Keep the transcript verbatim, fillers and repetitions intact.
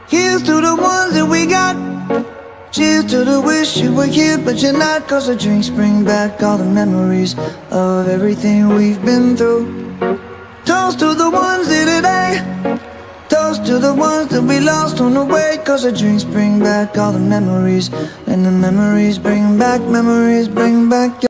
Here's to the ones that we got. Cheers to the wish you were here but you're not. Cause the drinks bring back all the memories of everything we've been through. Toast to the ones here today. Toast to the ones that we lost on the way. Cause the drinks bring back all the memories, and the memories bring back, memories bring back